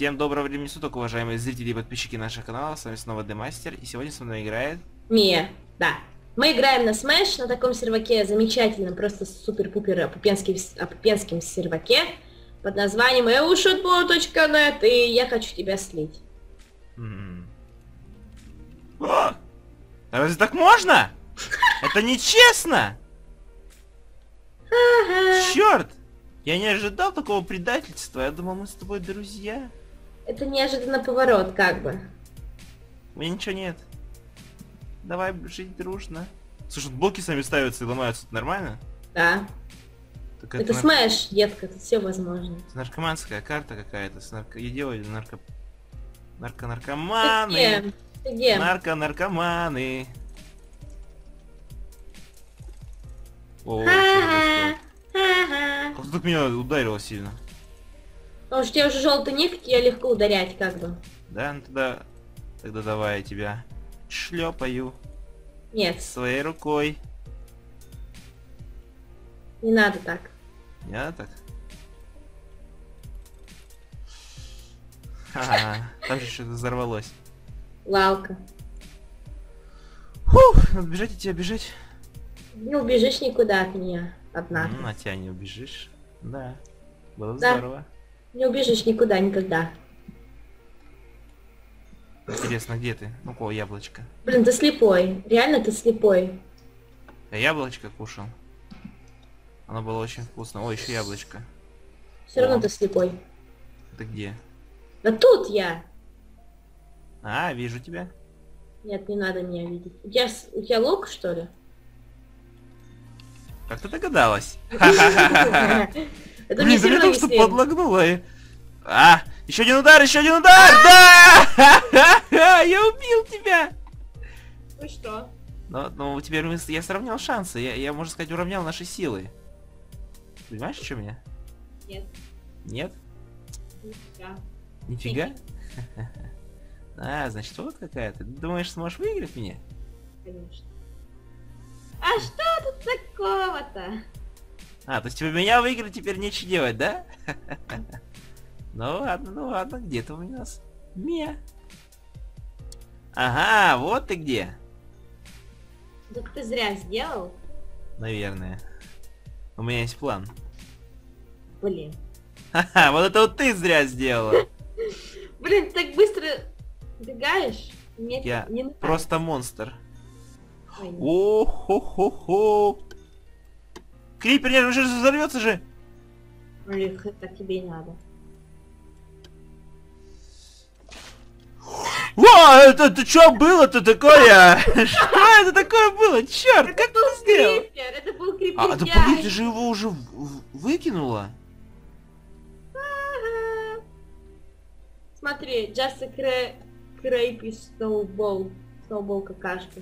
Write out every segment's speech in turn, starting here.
Всем доброго времени суток, уважаемые зрители и подписчики нашего канала. С вами снова Демастер. И сегодня со мной играет... Мия, да. Мы играем на Smash, на таком серваке замечательном, просто супер-пупер опупенским серваке под названием eushootball.net, и я хочу тебя слить. Разве так можно? Это нечестно! Черт! Я не ожидал такого предательства. Я думал, мы с тобой друзья. Это неожиданно поворот, как бы. У меня ничего нет. Давай жить дружно. Слушай, блоки сами ставятся и ломаются. Это нормально? Да. Так это Smash, детка, тут все возможно. Это наркоманская карта какая-то. Я делаю наркоманы. Ты где? Наркоманы. О, как тут меня ударило сильно. Потому что у тебя уже желтый ник, тебе легко ударять, как бы. Да, ну тогда давай я тебя шлепаю. Нет. Своей рукой. Не надо так. Не надо так? Ха-ха, там же что-то взорвалось. Лалка. Фух, надо бежать, идти бежать. Не убежишь никуда от меня, однако. Ну, от тебя не убежишь. Да, было Да. здорово. Не убежишь никуда, никогда. Интересно, где ты? Ну, кого яблочко? Блин, ты слепой. Реально ты слепой. Я яблочко кушал. Оно было очень вкусно. О, еще яблочко. Все равно О. ты слепой. Ты где? Да тут я. А, вижу тебя. Нет, не надо меня видеть. У тебя лук, что ли? Как ты догадалась? Это Блин, мне да мне сильно только что объяснил. подлагнуло. А, еще один удар, еще один удар! Да! Я убил тебя! Ну что? Ну, теперь я сравнял шансы. Я, можно сказать, уравнял наши силы. Понимаешь, что меня? Нет. Нет? Нифига. Нифига? А, значит, вот какая ты. Думаешь, сможешь выиграть меня? Конечно. А что тут такого-то? А, то есть тебе меня выиграть теперь нечего делать, да? Ну ладно, где ты у нас? Мия. Ага, вот ты где. Так ты зря сделал. Наверное. У меня есть план. Блин. Ха-ха, вот это вот ты зря сделала. Блин, ты так быстро бегаешь. Мне Я не нравится. просто монстр. Ой, нет. О-хо-хо-хо. Крипер, нет, уже взорвется же. Блин, так тебе и надо. О, это что было-то такое? Что это такое было? Черт, как ты сделал? Крипер, это был крипер. А, да блин, ты же его уже выкинула. Смотри, just a creepy snowball. Snowball какашка.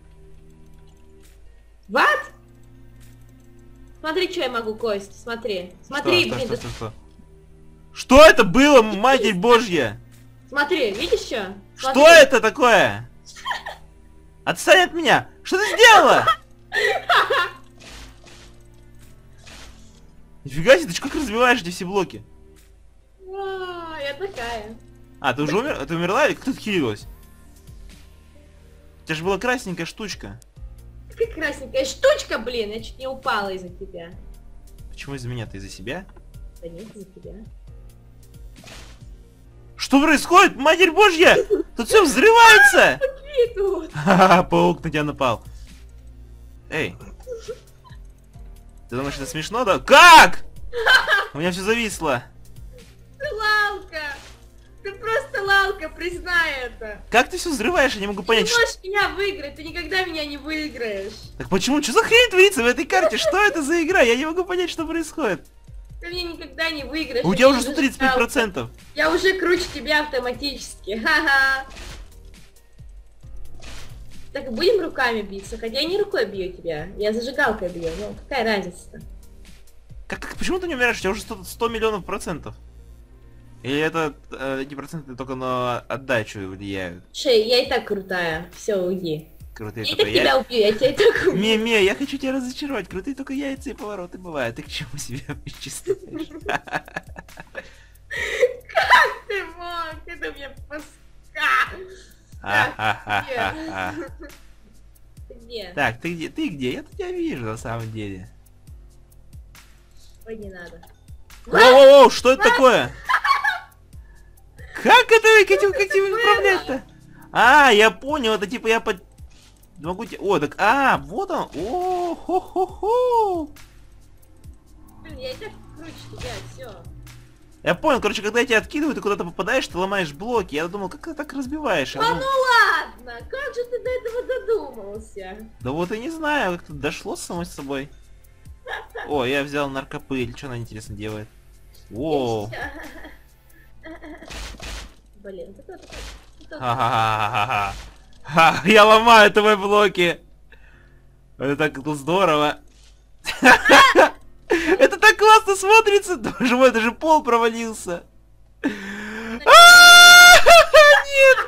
What? Смотри, что я могу, Кость. Смотри. Смотри, блин. Что это было, Матерь Божья? Смотри, видишь что? Что это такое? Отстань от меня! Что ты сделала? Нифига себе, ты как разбиваешь эти все блоки? Я такая. А, ты уже умер? Ты умерла или как ты отхилилась? У тебя же была красненькая штучка. Какая красненькая штучка, блин. Я чуть не упала из-за тебя. Почему из-за меня? Ты из-за себя? Да нет, из-за тебя. Что происходит, Матерь Божья? Тут все взрывается! И тут. Ха-ха, паук на тебя напал. Эй. Ты думаешь, это смешно, да? Как? У меня все зависло. Ты лалка. Ты просто лалка, признай это. Как ты все взрываешь? Я не могу Ты понять, не можешь меня выиграть, ты никогда меня не выиграешь. Так почему? Что за хрень творится в этой карте? Что это за игра? Я не могу понять, что происходит. Ты меня никогда не выиграешь. У я тебя уже не 135%. Я уже круче тебя автоматически. Ха-ха. Так будем руками биться, хотя я не рукой бью тебя. Я зажигалкой бью. Ну, какая разница-то? Почему ты не умираешь? У тебя уже 100 миллионов процентов. Или это эти проценты только на отдачу влияют? Шей, я и так крутая. Все, уйди. Крутые Я и только так тебя убью, я тебя и так убью. Мия, я хочу тебя разочаровать. Крутые только яйца и повороты бывают. Ты к чему себя причисляешь? Ты мой. А-ха-ха-ха-ха. Ты где? Так, ты где? Ты где? Я тебя вижу на самом деле. Ой, не надо. Воу-воу-воу, что это такое? Как это этим управлять-то? А, я понял, это типа я под... Могу тебе... О, так... А, вот он. О, хо-хо-хо. Блин, я и так круче тебя, все. Я понял, короче, когда я тебя откидываю, ты куда-то попадаешь, ты ломаешь блоки. Я думал, как ты так разбиваешь? А ну ладно, как же ты до этого додумался? Да вот и не знаю, как тут дошло само собой. О, я взял наркопыль. Что она, интересно, делает? Воу. Блин, ты кто такой? Ха-ха-ха-ха-ха. Ха, я ломаю твои блоки. Это так здорово. Это так классно смотрится. Боже мой, даже пол провалился. Нет!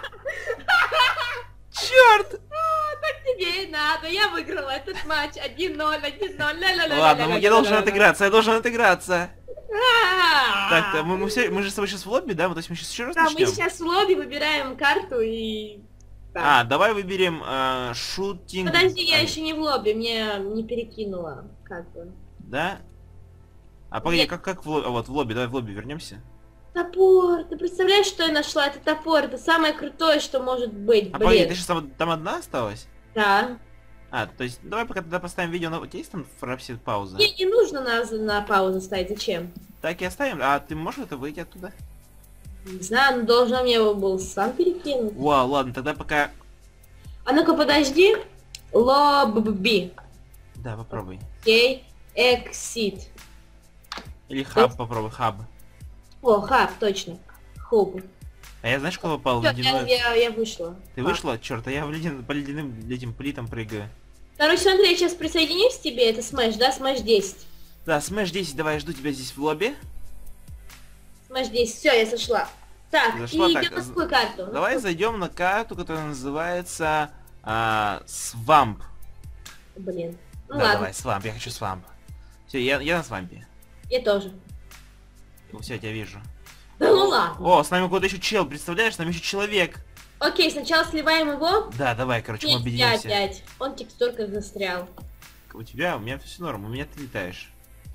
Черт! Так тебе и надо, я выиграла этот матч 1-0, 1-0, Ладно, я должен отыграться, я должен отыграться. Так, Так, мы же с тобой сейчас в лобби, да? То есть мы сейчас еще раз да, мы начнем? сейчас в лобби выбираем карту и... А, давай выберем шутинг. Подожди, я еще не в лобби, мне не перекинула, как бы. Да? А погоди, Нет. как в лобби? Вот в лобби, давай в лобби вернемся. Топор, ты представляешь, что я нашла? Это топор, это самое крутое, что может быть, А погоди, ты блин. сейчас там одна осталась? Да. А, то есть, давай пока тогда поставим видео на... У тебя есть там в рапсе пауза? Мне не нужно на паузу ставить, зачем? Так и оставим. А ты можешь это выйти оттуда? Не знаю, но должна мне его был сам перекинуть. Вау, ладно, тогда пока... А ну-ка, подожди. Лобби. Да, попробуй. Окей. Exit. Или хаб попробуй, хаб. О, хаб, точно. Хоб. А я знаешь, куда попал? В Всё, ледяную... я вышла. Ты вышла? Черт, а я по ледяным этим плитам прыгаю. Короче, смотри, я сейчас присоединюсь к тебе, это Smash, да? Smash 10. Да, Smash 10, давай, я жду тебя здесь в лобби. Smash 10, все, я сошла. Так, Зашла, и так, идем на какую карту? Давай зайдем на карту, которая называется Свамп. Блин. Ну Да, ладно, давай, Свамп, я хочу Свамп. Все, я на Свампе. я тоже. Все, я тебя вижу. Да ну ладно. О, с нами куда-то еще чел, представляешь, с нами еще человек. Окей, сначала сливаем его. Да, давай, короче, мы Нет, я объединимся. опять. Он в текстурках застрял. У тебя, у меня все норм, у меня ты летаешь.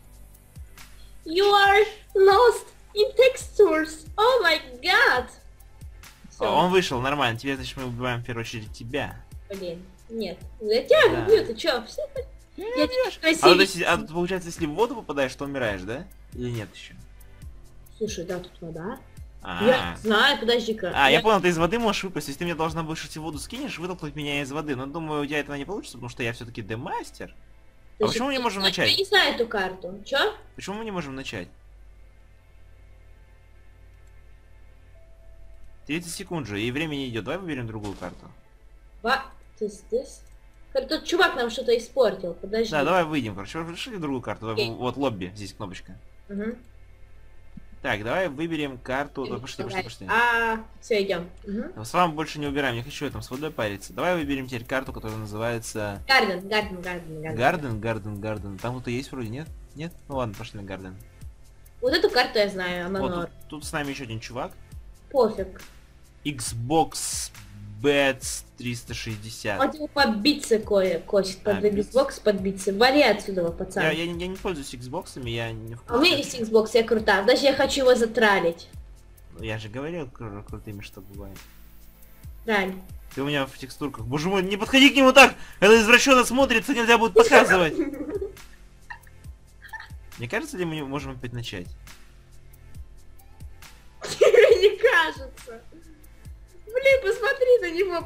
You are lost in textures. Oh my god. Всё. Он вышел, нормально, тебе, значит, мы убиваем в первую очередь тебя. Блин, нет. Я тебя Да. убью, ты чё? Все... Я тебя А красивее. тут, получается, если в воду попадаешь, то умираешь, да? Или нет еще? Слушай, да, тут вода. А, Я знаю, подожди-ка. я понял, ты из воды можешь выпасть, то есть ты мне должна будешь идти в воду скинешь, вытолкнуть меня из воды. Но думаю, у тебя этого не получится, потому что я все-таки демастер. А Подожди, почему мы не можем Я начать? не знаю эту карту. Чё? Почему мы не можем начать? 30 секунд же, и время не идет. Давай выберем другую карту. What is this? Тут чувак нам что-то испортил, подожди. Да, давай выйдем, короче, решили другую карту. Окей. Вот лобби, здесь кнопочка. Угу. Так, давай выберем карту. Ой, пошли. Все, идем. Угу. Но с вами больше не убираем, не хочу я там с водой париться. Давай выберем теперь карту, которая называется... Гарден. Там кто-то есть вроде, нет? Нет? Ну ладно, пошли на Гарден. Вот эту карту я знаю, она Вот норм. тут с нами еще один чувак. Пофиг. Xbox Bets 360. Он тебе побиться косит под биться. Xbox, подбиться. Вали отсюда, пацан. Я не пользуюсь Xbox'ами, я не в А у меня есть Xbox, я крутая. Даже я хочу его затралить. Ну, я же говорил крутыми, что бывает. Траль. Ты у меня в текстурках. Боже мой, не подходи к нему так! Это извращенно смотрится, нельзя будет показывать. Мне кажется, ли мы можем опять начать? Тебе не кажется. Блин, посмотри на него,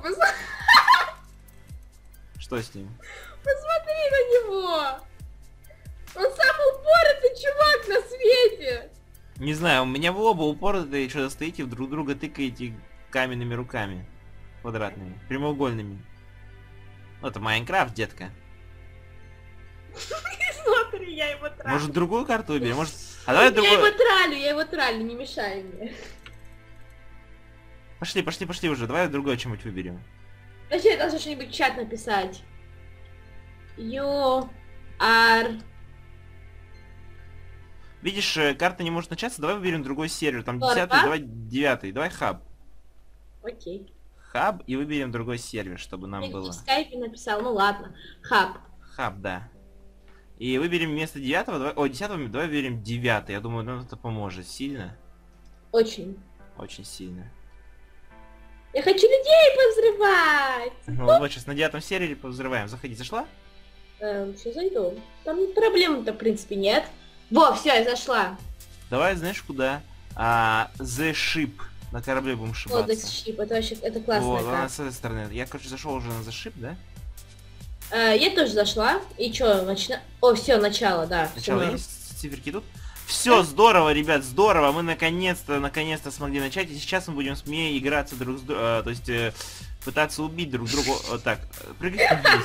Что с ним? посмотри на него. Он самый упоротый чувак на свете. Не знаю, у меня вы оба упоротые, что-то стоите, друг друга тыкаете каменными руками. Квадратными, прямоугольными. Ну, это Майнкрафт, детка. Смотри, я его тралю. Может, другую карту выберем? Может... А давай другую... Я его тралю, не мешай мне. Пошли уже, давай другое что-нибудь выберем. Вообще, я должна что-нибудь в чат написать. You are... Видишь, карта не может начаться, давай выберем другой сервер. Там Ладно. 10-й, давай 9-й, давай хаб. Окей. хаб и выберем другой сервер, чтобы нам Я было. в скайпе написал, ну ладно. Хаб. Хаб, да. И выберем вместо 9-го, о, 10-го, давай выберем 9-й. Я думаю, нам это поможет сильно. Очень. Очень сильно. Я хочу людей повзрывать! Ну вот сейчас на 9-м сервере повзрываем. Заходи, зашла? Сейчас зайду. Там проблем-то, в принципе, нет. Во, все, я зашла. Давай, знаешь, куда? The Ship. На корабле будем Вот, шибаться. Ship, это вообще, это классная Вот, она карта. с этой стороны. Я, короче, зашел уже на The Ship, да? Я тоже зашла. И чё, О, все, начало, да. всё Сначала норм. есть циферки тут. Все, здорово, ребят, здорово. Мы наконец-то смогли начать. И сейчас мы будем с Мией играться друг с другом. То есть пытаться убить друг друга. Вот так. Прыгай вниз.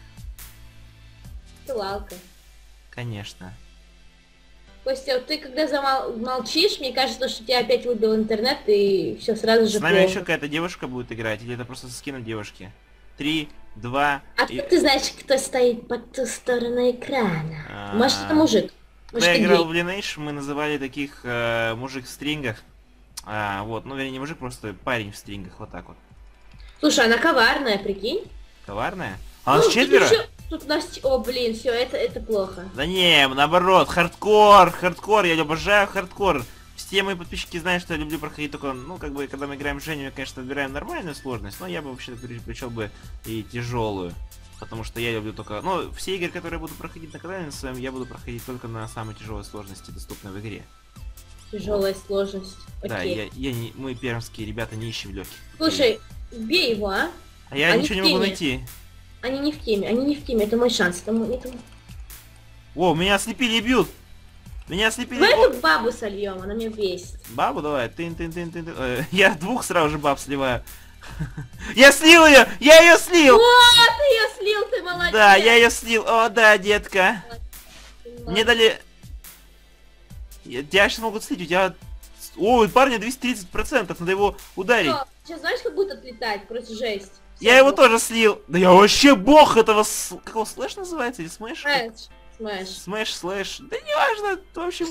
Ты лалка. Конечно. Костя, вот ты когда замолчишь, мне кажется, что тебя опять выбил интернет и все сразу же С нами плохо. еще какая-то девушка будет играть. Или это просто скин девушки? 3, 2... А ты знаешь, кто стоит по ту сторону экрана? Может, это мужик? Может, Когда я это играл гей? в Lineage, мы называли таких мужик в стрингах. Вот, ну вернее не мужик, просто парень в стрингах, вот так вот. Слушай, она коварная, прикинь. Коварная? А у Ну, нас четверо? Тут нас... О, блин, все, это плохо. Да не, наоборот, хардкор, я обожаю хардкор. Все мои подписчики знают, что я люблю проходить только, ну, как бы, когда мы играем с Женей, мы, конечно, выбираем нормальную сложность, но я бы вообще предпочел бы и тяжелую. Потому что я люблю только... Ну, все игры, которые я буду проходить на канале на своем, я буду проходить только на самой тяжелой сложности, доступной в игре. Тяжелая сложность. Да, Окей. мы пермские ребята не ищем легких. Слушай, бей его, а? А я они ничего не в могу теме. найти. Они не в теме, это мой шанс. О, меня ослепили и бьют! Меня ослепили... Давай О, эту бабу сольем, она меня бесит. бабу давай, тын. Я двух сразу же баб сливаю. Я слил ее! Я ее слил! Ты ее слил, ты молодец! Да, я ее слил. О, да, детка. Мне дали... Тебя сейчас могут слить, у тебя... О, у парня 230%, надо его ударить. Сейчас знаешь, как будет отлетать? Просто жесть. Я его тоже слил. Да я вообще бог этого... Как его, слэш называется? Или смэш? Смэш. Смэш, слэш. Да неважно, в общем...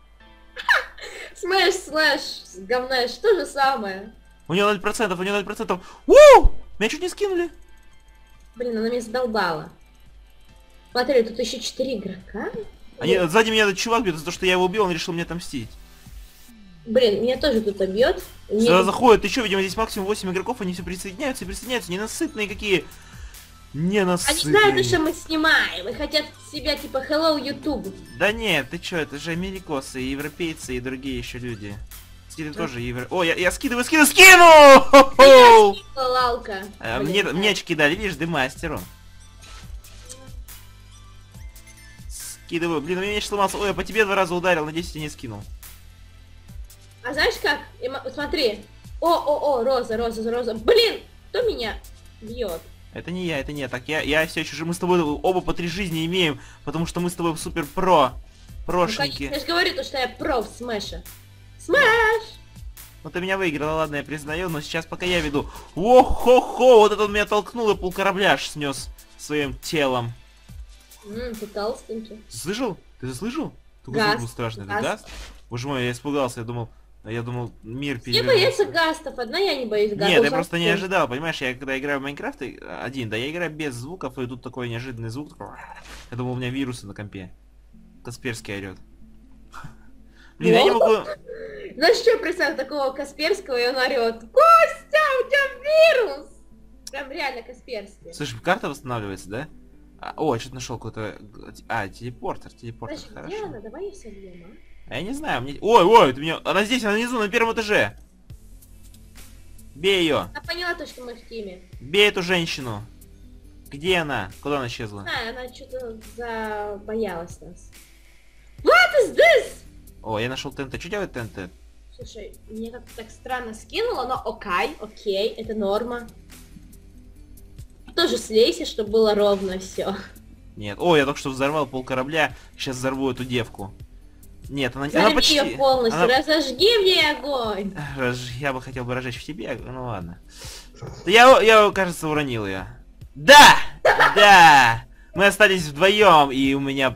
Смэш, слэш, говнаешь, то же самое. У него 0%, у него 0%. Уу! Меня чуть не скинули. Блин, она меня задолбала. Смотри, тут еще 4 игрока. Сзади меня этот чувак бьет, за то, что я его убил, он решил мне отомстить. Блин, меня тоже кто-то бьет. Сюда заходят, ты что, видимо, здесь максимум 8 игроков, они все присоединяются, ненасытные какие. Ненасытные. Они знают, что мы снимаем, и хотят себя типа hello YouTube. Да нет, ты чё, это же америкосы, и европейцы, и другие еще люди. Ты тоже О, я скину! Хо-хо! Лалка. Мне очки дали, видишь, демастеру. Скидываю. Блин, у меня меч сломался. Ой, я по тебе 2 раза ударил, надеюсь, я не скинул. А знаешь как? Смотри. О, роза. Блин, кто меня бьет? Это не я. Так, я все еще... Мы с тобой оба по 3 жизни имеем, потому что мы с тобой супер про. Прошники. Я же говорю, то, что я про в смэше. Смэш! Ну ты меня выиграла, ладно, я признаю, но сейчас пока я веду. О-хо-хо, вот это он меня толкнул и пол корабля аж снес своим телом. Ты толстенький. Слышал? Ты слышал? Такой Газ. звук был страшный. Это газ? Боже мой, я испугался, я думал, мир Все перевернулся. боятся гастов, одна я не боюсь гастов. Нет, я просто не ожидал, понимаешь, я когда играю в Майнкрафт один, да, я играю без звуков, и тут такой неожиданный звук. Я думал, у меня вирусы на компе. Касперский орет. Блин, я не могу... Знаешь, что я представил такого Касперского, и он орет: Костя, у тебя вирус! Прям реально Касперский. Слушай, карта восстанавливается, да? О, я что-то нашел какой-то... телепортер, Подожди, хорошо. где она? Давай ее сольем, А я не знаю, мне... Ой, ты меня... Она здесь, она внизу, на 1-м этаже. Бей ее. Я поняла то, что мы в теме. Бей эту женщину. Где она? Куда она исчезла? Она что-то забоялась нас. What is this? О, я нашел ТНТ. Что делает ТНТ? Слушай, мне как-то так странно скинуло, но окей, это норма. Тоже слейся, чтобы было ровно все. Нет. О, я только что взорвал пол корабля. Сейчас взорву эту девку. Нет, она почти... ее полностью, разожги мне огонь. Я бы хотел бы разжечь в тебе, ну ладно. Я, кажется, уронил ее. Да! Да! Мы остались вдвоем, и у меня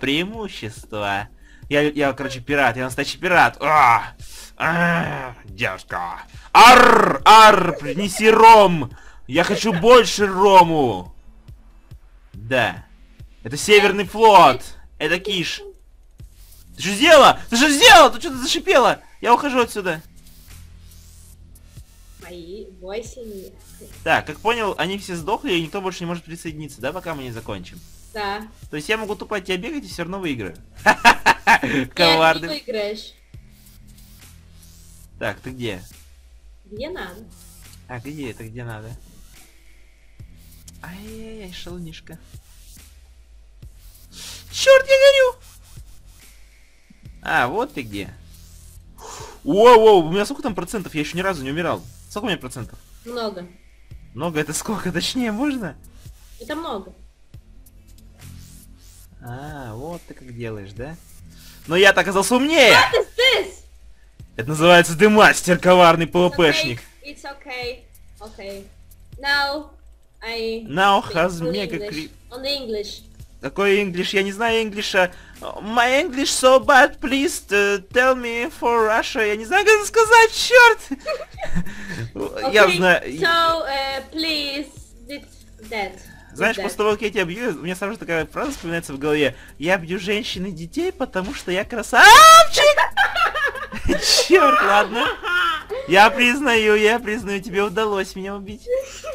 преимущество. Я короче, пират, я настоящий пират. Девушка. Ар, принеси ром. Я хочу больше рому. Да. Это Северный флот. Это Киш. Ты что сделала? Ты что сделала? Ты что-то зашипела. Я ухожу отсюда. Мои 8. Так, как понял, они все сдохли, и никто больше не может присоединиться, да, пока мы не закончим. Да. То есть я могу тупо от тебя бегать и все равно выиграю. Нет, не Коварный. выиграешь. Так, ты где? Где надо? А, где это, где надо? Ай-яй-яй, шалунишка. Черт, я горю! А, вот ты где. Воу-воу, у меня сколько там процентов? Я еще ни разу не умирал. Сколько у меня процентов? Много. Много это сколько? Точнее, можно? Это много. А, вот ты как делаешь, да? Но я-то оказался умнее! What is this? Это называется ты мастер, коварный ПВПшник. It's okay. Okay. Now I Now speak has only mega English. creep. Only English. Какой English? Я не знаю инглиша. My English so bad, please tell me for Russia. Я не знаю, как это сказать, черт! Я Okay, знаю. So, please, that. Знаешь, после того, как я тебя бью, у меня сразу же такая фраза вспоминается в голове. Я бью женщин и детей, потому что я красавчик! Черт, ладно. Я признаю, тебе удалось меня убить.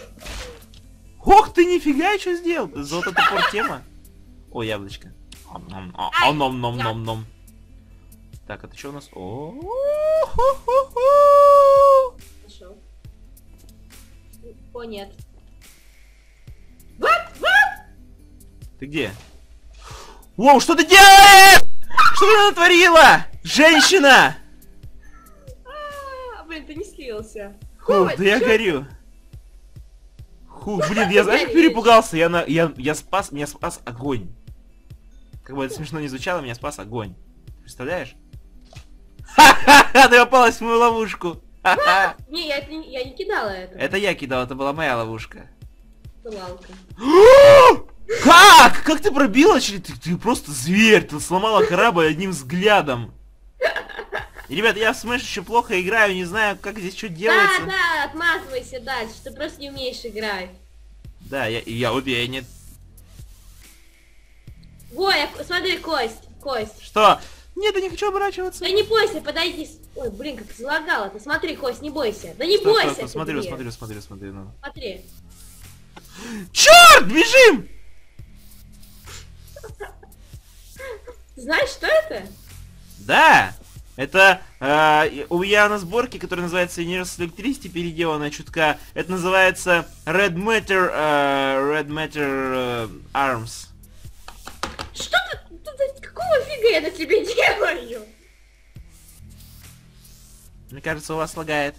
Ох ты, нифига, что сделал? Золото топор тема. О, яблочко. Ном-ном-ном-ном-ном. Так, это что у нас? Пошел. О, нет. What? Ты где? Воу, что ты делаешь? Что ты натворила? Женщина! Блин, ты не слился. Фу, да я горю. Фу, блин, я знаешь, как перепугался? Меня спас огонь. Как бы это смешно не звучало, меня спас огонь. Представляешь? Ха-ха-ха, ты попалась в мою ловушку. Ха-ха. Не, я не кидала это. Это я кидал, это была моя ловушка. Лалка. Как? Как ты пробила? Ты просто зверь, ты сломала корабль одним взглядом. И, ребят, я в Smash еще плохо играю, не знаю, как здесь что делается. Да, отмазывайся дальше, ты просто не умеешь играть. Да, я уверен. Ой, смотри, Кость. Что? Нет, я не хочу оборачиваться. Да не бойся, подойди. Ой, блин, как залагало. Ты смотри, Кость, не бойся. Да не Стой, бойся. стой, ты, смотрю, блин. ну. Смотри. Черт, бежим! Знаешь, что это? Да, это у меня на сборке, которая называется Universal Electricity, переделанная чутка. Это называется Red Matter Arms. Что ты? Какого фига я на тебе делаю? Мне кажется, у вас лагает.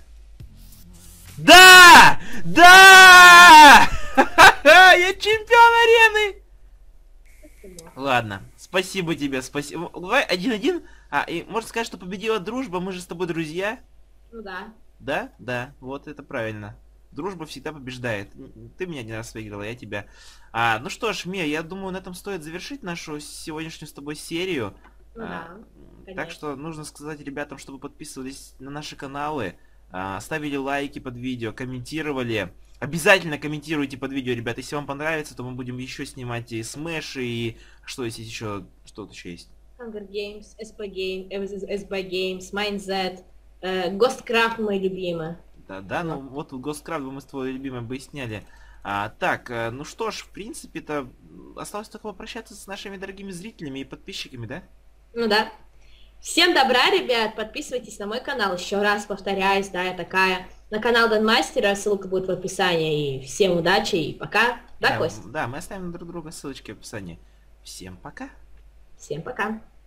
Да! Да! Я чемпион арены! Ладно, спасибо тебе, спасибо. Давай 1-1. И можно сказать, что победила дружба, мы же с тобой друзья. Ну да. Да? Да, вот это правильно. Дружба всегда побеждает. Ты меня один раз выиграла, я тебя. Ну что ж, Мия, я думаю, на этом стоит завершить нашу сегодняшнюю с тобой серию. Ну да. Так что нужно сказать ребятам, чтобы подписывались на наши каналы, ставили лайки под видео, комментировали. Обязательно комментируйте под видео, ребят. Если вам понравится, то мы будем еще снимать и Smash, и что здесь еще, что-то еще есть. Hunger Games, SB Games, Mindset, Ghostcraft мой любимый. Да, ну вот Ghostcraft мы с твоей любимой бы и сняли. Так, ну что ж, в принципе-то осталось только попрощаться с нашими дорогими зрителями и подписчиками, да? Ну да. Всем добра, ребят, подписывайтесь на мой канал, еще раз повторяюсь, да, я такая. На канал Данмастера, ссылка будет в описании, и всем удачи, и пока. Да, Кость? Да, мы оставим друг друга ссылочки в описании. Всем пока. Всем пока.